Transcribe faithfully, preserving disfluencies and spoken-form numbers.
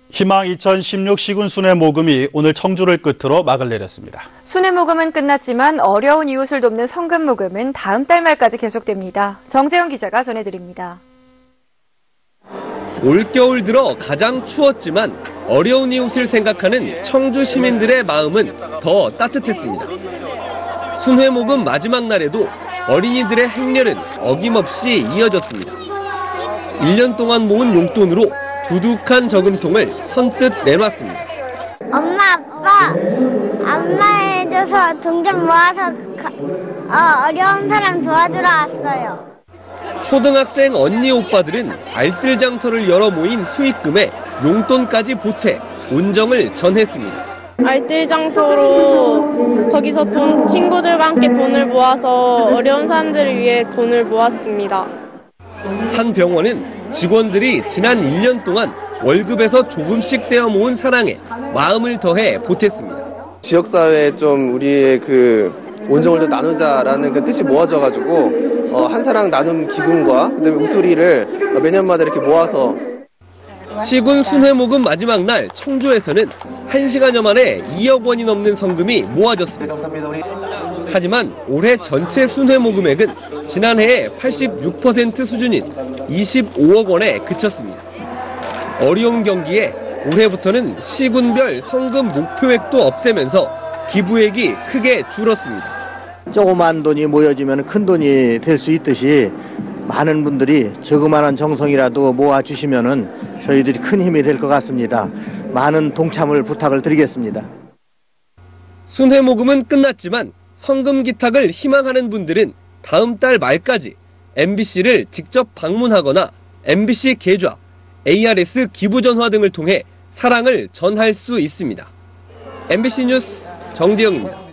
희망 이천십육 시군 순회 모금이 오늘 청주를 끝으로 막을 내렸습니다. 순회 모금은 끝났지만 어려운 이웃을 돕는 성금 모금은 다음 달 말까지 계속됩니다. 정재영 기자가 전해드립니다. 올겨울 들어 가장 추웠지만 어려운 이웃을 생각하는 청주 시민들의 마음은 더 따뜻했습니다. 순회 모금 마지막 날에도 어린이들의 행렬은 어김없이 이어졌습니다. 일 년 동안 모은 용돈으로 두둑한 저금통을 선뜻 내놨습니다. 엄마, 아빠, 안마 해줘서 돈 좀 모아서 어, 어려운 사람 도와주러 왔어요. 초등학생 언니 오빠들은 알뜰장터를 열어 모인 수익금에 용돈까지 보태 온정을 전했습니다. 알뜰장터로 거기서 돈, 친구들과 함께 돈을 모아서 어려운 사람들을 위해 돈을 모았습니다. 한 병원은 직원들이 지난 일 년 동안 월급에서 조금씩 떼어 모은 사랑에 마음을 더해 보탰습니다. 지역사회에 좀 우리의 그 온정을 더 나누자라는 그 뜻이 모아져가지고 어, 한사랑 나눔 기금과 그다음에 우수리를 매년마다 이렇게 모아서 시군 순회 모금 마지막 날 청주에서는 한 시간여 만에 이억 원이 넘는 성금이 모아졌습니다. 하지만 올해 전체 순회 모금액은 지난해의 팔십육 퍼센트 수준인 이십오억 원에 그쳤습니다. 어려운 경기에 올해부터는 시군별 성금 목표액도 없애면서 기부액이 크게 줄었습니다. 조그만 돈이 모여지면 큰 돈이 될 수 있듯이 많은 분들이 조그마한 정성이라도 모아주시면 저희들이 큰 힘이 될 것 같습니다. 많은 동참을 부탁을 드리겠습니다. 순회 모금은 끝났지만 성금 기탁을 희망하는 분들은 다음 달 말까지 엠비씨를 직접 방문하거나 엠비씨 계좌, 에이알에스 기부전화 등을 통해 사랑을 전할 수 있습니다. 엠비씨 뉴스 정재영입니다.